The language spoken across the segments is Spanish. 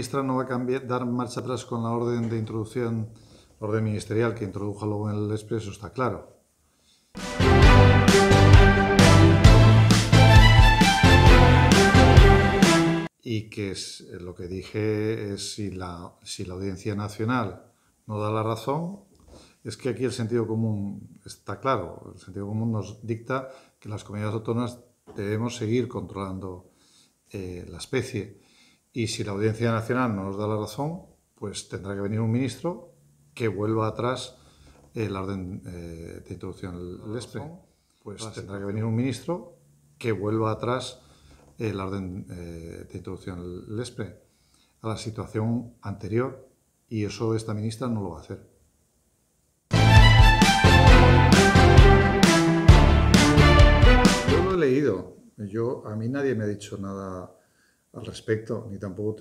ministra no va a dar marcha atrás con la orden de introducción, la orden ministerial que introdujo luego en el Expreso, está claro. Y que lo que dije es si la Audiencia Nacional no da la razón, es que aquí el sentido común está claro. El sentido común nos dicta que las comunidades autónomas debemos seguir controlando la especie. Y si la Audiencia Nacional no nos da la razón, pues tendrá que venir un ministro que vuelva atrás la orden de introducción del ESPRE. Pues tendrá que venir un ministro que vuelva atrás la orden de introducción del ESPRE a la situación anterior, y eso esta ministra no lo va a hacer. Yo lo he leído. A mí nadie me ha dicho nada al respecto, ni tampoco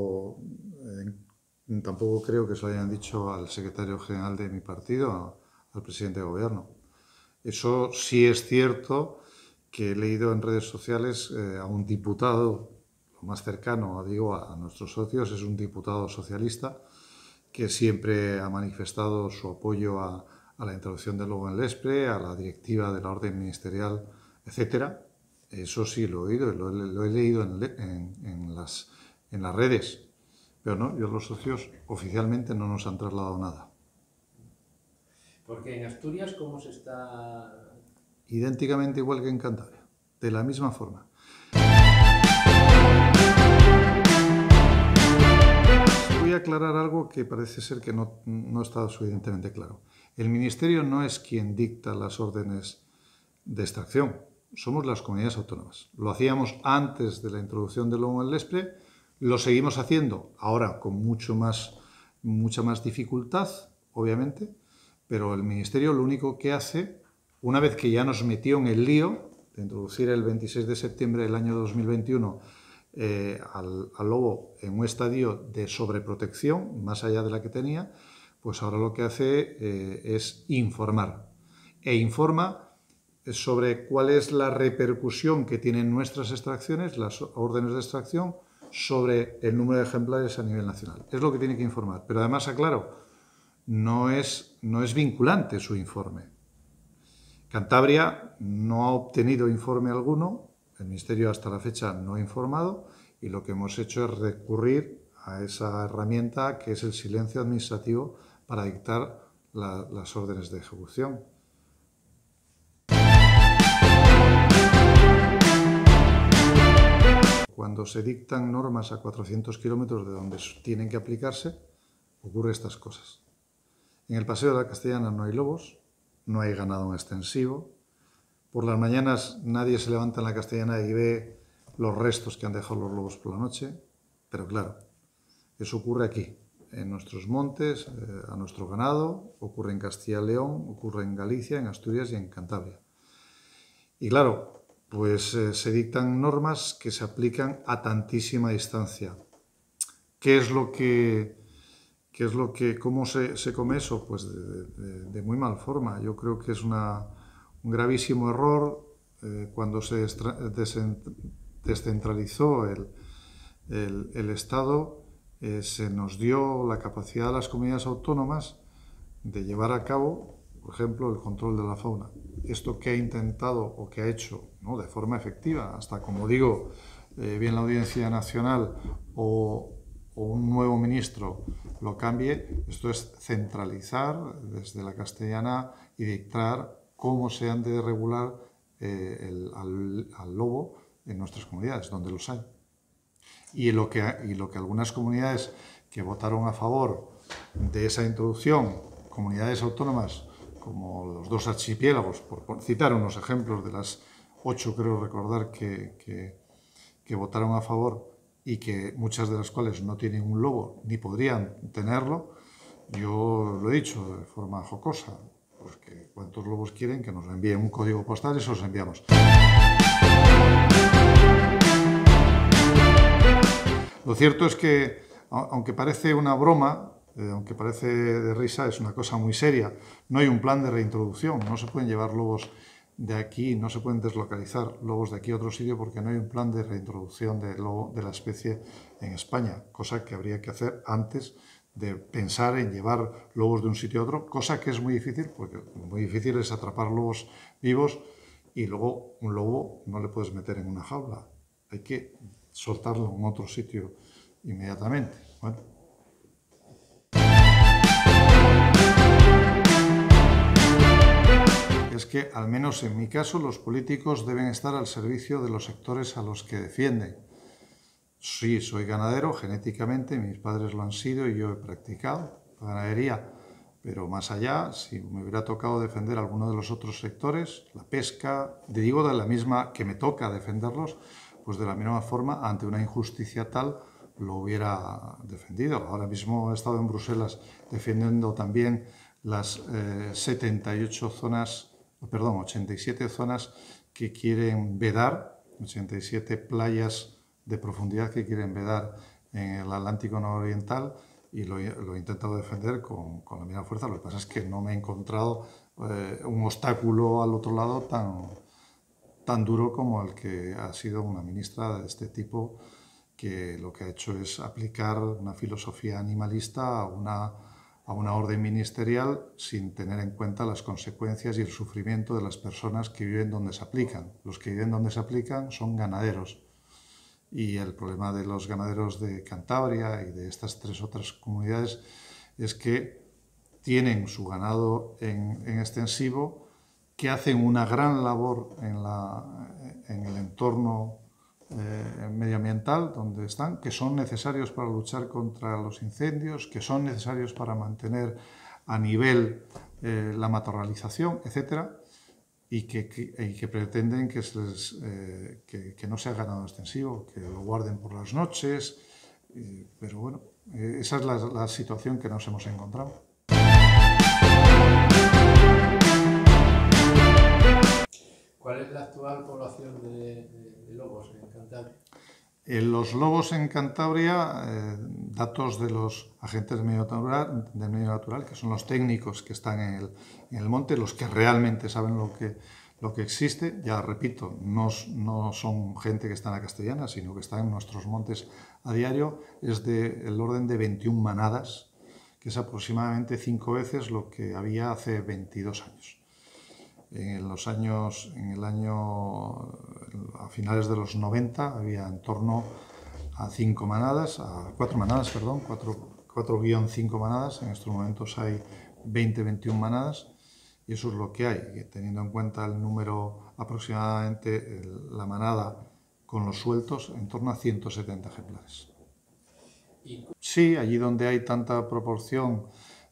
creo que se lo hayan dicho al secretario general de mi partido, al presidente de gobierno. Eso sí es cierto que he leído en redes sociales a un diputado, lo más cercano, digo, a nuestros socios, es un diputado socialista que siempre ha manifestado su apoyo a la introducción del lobo en el ESPRE, a la directiva de la orden ministerial, etcétera. Eso sí lo he oído, lo he leído en las redes, pero no, los socios oficialmente no nos han trasladado nada. Porque en Asturias, ¿cómo se está...? Idénticamente igual que en Cantabria, de la misma forma. Voy a aclarar algo que parece ser que no está suficientemente claro. El Ministerio no es quien dicta las órdenes de extracción, somos las comunidades autónomas. Lo hacíamos antes de la introducción del lobo en el ESPRE, lo seguimos haciendo ahora con mucha más dificultad, obviamente, pero el Ministerio lo único que hace, una vez que ya nos metió en el lío de introducir el 26 de septiembre del año 2021 al lobo en un estadio de sobreprotección, más allá de la que tenía, pues ahora lo que hace es informar. E informa sobre cuál es la repercusión que tienen nuestras extracciones, las órdenes de extracción, sobre el número de ejemplares a nivel nacional. Es lo que tiene que informar. Pero además, aclaro, no es vinculante su informe. Cantabria no ha obtenido informe alguno, el Ministerio hasta la fecha no ha informado, y lo que hemos hecho es recurrir a esa herramienta que es el silencio administrativo para dictar las órdenes de ejecución. Cuando se dictan normas a 400 kilómetros de donde tienen que aplicarse, ocurren estas cosas. En el Paseo de la Castellana no hay lobos, no hay ganado extensivo. Por las mañanas nadie se levanta en la Castellana y ve los restos que han dejado los lobos por la noche. Pero claro, eso ocurre aquí, en nuestros montes, a nuestro ganado, ocurre en Castilla y León, ocurre en Galicia, en Asturias y en Cantabria. Y claro, pues se dictan normas que se aplican a tantísima distancia. ¿Cómo se come eso? Pues de muy mal forma. Yo creo que es un gravísimo error. Cuando se descentralizó el Estado, se nos dio la capacidad a las comunidades autónomas de llevar a cabo, por ejemplo, el control de la fauna. Esto que ha intentado o que ha hecho, ¿no?, de forma efectiva, hasta, como digo, bien la Audiencia Nacional o un nuevo ministro lo cambie, esto es centralizar desde la Castellana y dictar cómo se han de regular al lobo en nuestras comunidades, donde los hay. Y lo que algunas comunidades que votaron a favor de esa introducción, comunidades autónomas como los dos archipiélagos, por citar unos ejemplos de las 8, creo recordar, que votaron a favor, y que muchas de las cuales no tienen un lobo ni podrían tenerlo, yo lo he dicho de forma jocosa, pues que cuántos lobos quieren, que nos envíen un código postal y se los enviamos. Lo cierto es que, aunque parece una broma, aunque parece de risa, es una cosa muy seria. No hay un plan de reintroducción, no se pueden llevar lobos de aquí, no se pueden deslocalizar lobos de aquí a otro sitio porque no hay un plan de reintroducción del lobo de la especie en España, cosa que habría que hacer antes de pensar en llevar lobos de un sitio a otro, cosa que es muy difícil, porque muy difícil es atrapar lobos vivos y luego un lobo no le puedes meter en una jaula, hay que soltarlo en otro sitio inmediatamente. Bueno. Es que, al menos en mi caso, los políticos deben estar al servicio de los sectores a los que defienden. Sí, soy ganadero genéticamente, mis padres lo han sido y yo he practicado la ganadería, pero más allá, si me hubiera tocado defender alguno de los otros sectores, la pesca, digo de la misma que me toca defenderlos, pues de la misma forma, ante una injusticia tal, lo hubiera defendido. Ahora mismo he estado en Bruselas defendiendo también las 87 zonas que quieren vedar, 87 playas de profundidad que quieren vedar en el Atlántico nororiental, y lo he intentado defender con la misma fuerza. Lo que pasa es que no me he encontrado un obstáculo al otro lado tan duro como el que ha sido una ministra de este tipo, que lo que ha hecho es aplicar una filosofía animalista a una orden ministerial sin tener en cuenta las consecuencias y el sufrimiento de las personas que viven donde se aplican. Los que viven donde se aplican son ganaderos. Y el problema de los ganaderos de Cantabria y de estas 3 otras comunidades es que tienen su ganado en extensivo, que hacen una gran labor en el entorno medioambiental donde están, que son necesarios para luchar contra los incendios, que son necesarios para mantener a nivel la matorralización, etcétera, y que pretenden que no sea ganado extensivo, que lo guarden por las noches, pero bueno, esa es la situación que nos hemos encontrado. ¿Cuál es la actual población de lobos en Cantabria? Los lobos en Cantabria, datos de los agentes del medio natural, que son los técnicos que están en el monte, los que realmente saben lo que existe, ya repito, no son gente que está en la Castellana, sino que están en nuestros montes a diario, es del orden de 21 manadas, que es aproximadamente 5 veces lo que había hace 22 años. A finales de los 90 había en torno a 4 manadas, 4-5 manadas. En estos momentos hay 20-21 manadas, y eso es lo que hay, teniendo en cuenta el número, aproximadamente la manada con los sueltos, en torno a 170 ejemplares. Sí, allí donde hay tanta proporción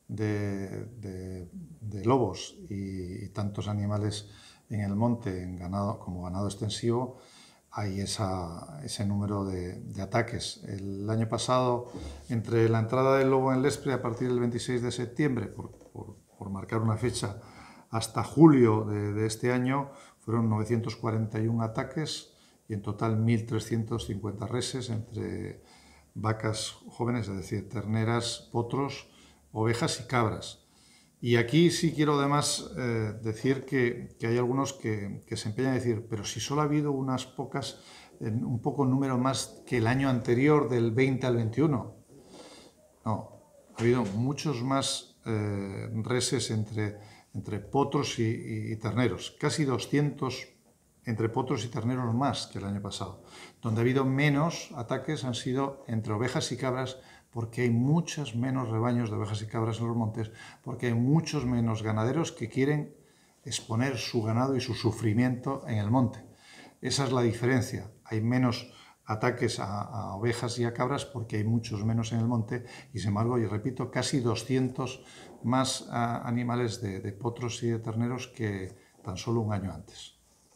de lobos y tantos animales en el monte como ganado extensivo, hay ese número de ataques. El año pasado, entre la entrada del lobo en Lespre a partir del 26 de septiembre, por marcar una fecha, hasta julio de este año, fueron 941 ataques y en total 1.350 reses entre vacas jóvenes, es decir, terneras, potros, ovejas y cabras. Y aquí sí quiero además decir que hay algunos que se empeñan a decir, pero si solo ha habido unas pocas, un poco número más que el año anterior, del 20 al 21. No, ha habido muchos más reses entre potros y terneros, casi 200 entre potros y terneros más que el año pasado. Donde ha habido menos ataques han sido entre ovejas y cabras, porque hay muchos menos rebaños de ovejas y cabras en los montes, porque hay muchos menos ganaderos que quieren exponer su ganado y su sufrimiento en el monte. Esa es la diferencia. Hay menos ataques a ovejas y a cabras porque hay muchos menos en el monte, y sin embargo, yo repito, casi 200 más animales de potros y de terneros que tan solo un año antes.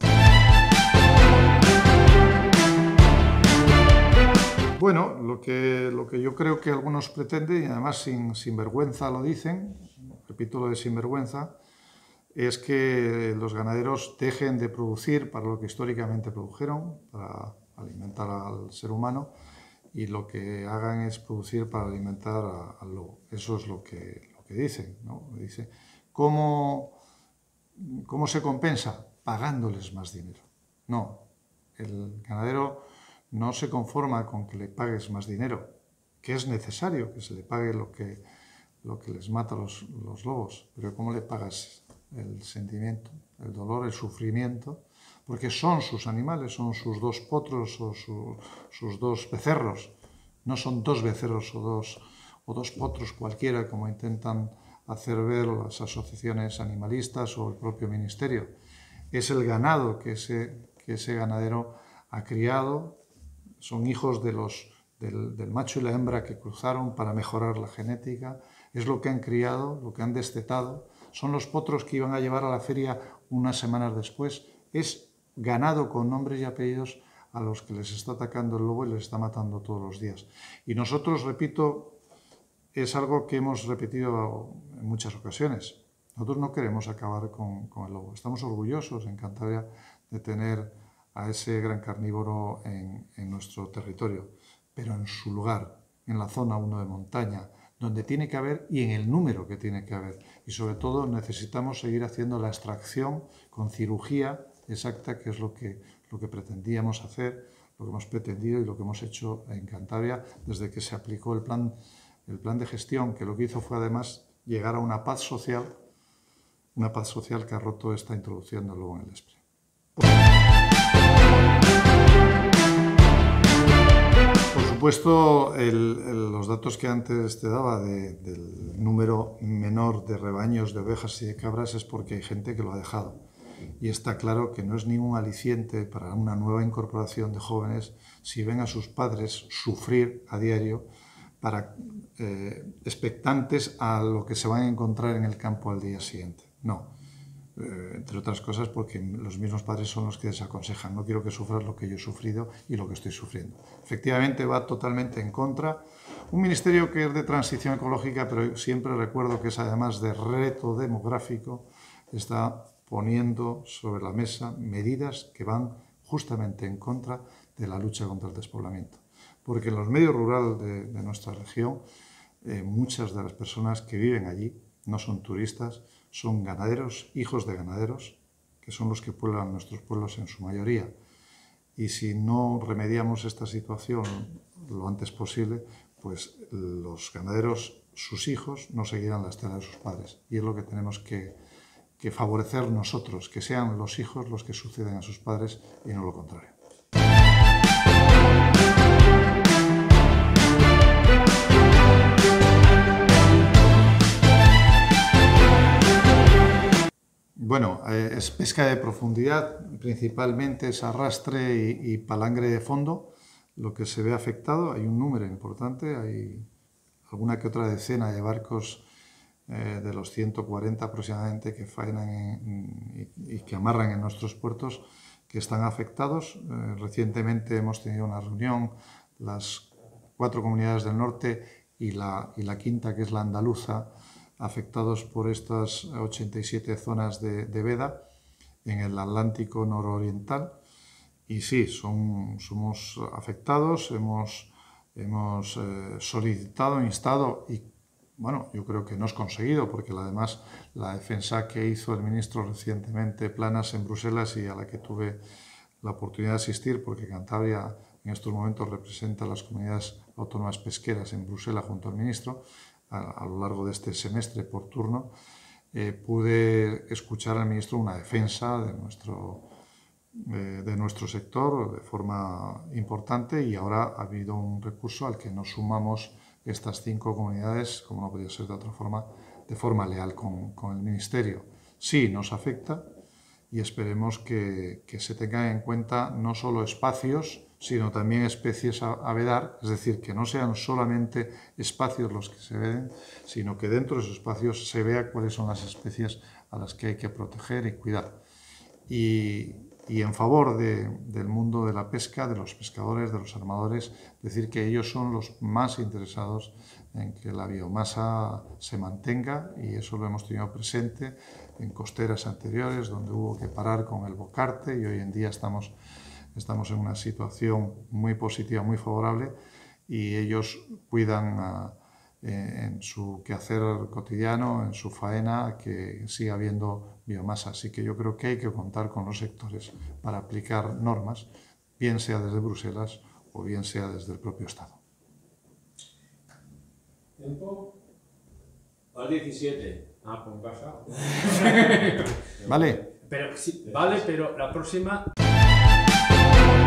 Bueno, lo que yo creo que algunos pretenden, y además sin vergüenza lo dicen, repito lo de sinvergüenza, es que los ganaderos dejen de producir para lo que históricamente produjeron, para alimentar al ser humano, y lo que hagan es producir para alimentar al lobo. Eso es lo que dicen, ¿no? Dice, ¿cómo se compensa? pagándoles más dinero. No, el ganadero no se conforma con que le pagues más dinero, que es necesario que se le pague lo que les mata los lobos, pero ¿cómo le pagas el sentimiento, el dolor, el sufrimiento? Porque son sus animales, son sus 2 potros o sus 2 becerros. No son 2 becerros o dos potros cualquiera, como intentan hacer ver las asociaciones animalistas o el propio ministerio. Es el ganado que ese ganadero ha criado, son hijos del macho y la hembra que cruzaron para mejorar la genética, es lo que han criado, lo que han destetado, son los potros que iban a llevar a la feria unas semanas después, es ganado con nombres y apellidos a los que les está atacando el lobo y les está matando todos los días. Y nosotros, repito, es algo que hemos repetido en muchas ocasiones. Nosotros no queremos acabar con el lobo. Estamos orgullosos en Cantabria de tener a ese gran carnívoro en nuestro territorio, pero en su lugar, en la zona 1 de montaña, donde tiene que haber y en el número que tiene que haber. Y sobre todo necesitamos seguir haciendo la extracción con cirugía exacta, que es lo que pretendíamos hacer, lo que hemos pretendido y lo que hemos hecho en Cantabria desde que se aplicó el plan de gestión, que lo que hizo fue además llegar a una paz social que ha roto esta introducción del lobo en el Desprez. Por supuesto, los datos que antes te daba del número menor de rebaños de ovejas y de cabras es porque hay gente que lo ha dejado. Y está claro que no es ningún aliciente para una nueva incorporación de jóvenes si ven a sus padres sufrir a diario expectantes a lo que se van a encontrar en el campo al día siguiente. No. Entre otras cosas porque los mismos padres son los que desaconsejan. No quiero que sufras lo que yo he sufrido y lo que estoy sufriendo. Efectivamente va totalmente en contra. Un ministerio que es de transición ecológica, pero siempre recuerdo que es además de reto demográfico, está poniendo sobre la mesa medidas que van justamente en contra de la lucha contra el despoblamiento. Porque en los medios rurales de nuestra región, muchas de las personas que viven allí no son turistas, son ganaderos, hijos de ganaderos, que son los que pueblan nuestros pueblos en su mayoría. Y si no remediamos esta situación lo antes posible, pues los ganaderos, sus hijos, no seguirán la estela de sus padres. Y es lo que tenemos que favorecer nosotros, que sean los hijos los que suceden a sus padres y no lo contrario. Bueno, es pesca de profundidad, principalmente es arrastre y palangre de fondo lo que se ve afectado. Hay un número importante, hay alguna que otra decena de barcos de los 140 aproximadamente que faenan y que amarran en nuestros puertos que están afectados. Recientemente hemos tenido una reunión, las 4 comunidades del norte y la quinta, que es la andaluza, afectados por estas 87 zonas de veda en el Atlántico nororiental. Y sí, somos afectados, hemos solicitado, instado y, bueno, yo creo que no es conseguido, porque además la defensa que hizo el ministro recientemente, Planas, en Bruselas, y a la que tuve la oportunidad de asistir, porque Cantabria en estos momentos representa a las comunidades autónomas pesqueras en Bruselas junto al ministro, a lo largo de este semestre por turno, pude escuchar al ministro una defensa de nuestro sector de forma importante, y ahora ha habido un recurso al que nos sumamos estas 5 comunidades, como no podía ser de otra forma, de forma leal con el ministerio. Sí, nos afecta y esperemos que se tengan en cuenta no solo espacios, sino también especies a vedar, es decir, que no sean solamente espacios los que se veden, sino que dentro de esos espacios se vea cuáles son las especies a las que hay que proteger y cuidar. Y en favor del mundo de la pesca, de los pescadores, de los armadores, decir que ellos son los más interesados en que la biomasa se mantenga, y eso lo hemos tenido presente en costeras anteriores, donde hubo que parar con el bocarte, y hoy en día estamos en una situación muy positiva, muy favorable, y ellos cuidan en su quehacer cotidiano, en su faena, que siga habiendo biomasa. Así que yo creo que hay que contar con los sectores para aplicar normas, bien sea desde Bruselas o bien sea desde el propio Estado. ¿Tiempo? Al 17. Ah, pues pasado. ¿Vale? Pero sí, vale, pero la próxima...